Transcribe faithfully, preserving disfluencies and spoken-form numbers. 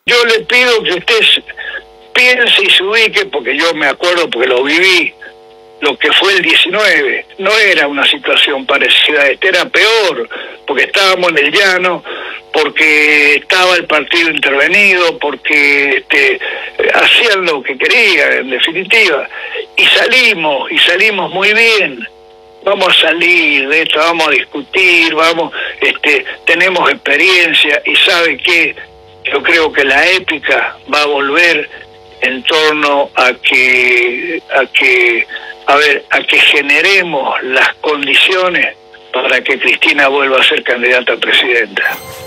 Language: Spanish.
Yo le pido que usted piense y se ubique, porque yo me acuerdo, porque lo viví, lo que fue el diecinueve. No era una situación parecida a esta, era peor, porque estábamos en el llano, porque estaba el partido intervenido, porque este, hacían lo que querían, en definitiva. Y salimos, y salimos muy bien. Vamos a salir de esto, vamos a discutir, vamos, este, tenemos experiencia, y ¿sabe qué? Yo creo que la épica va a volver en torno a que, a que, a ver, a que generemos las condiciones para que Cristina vuelva a ser candidata a presidenta.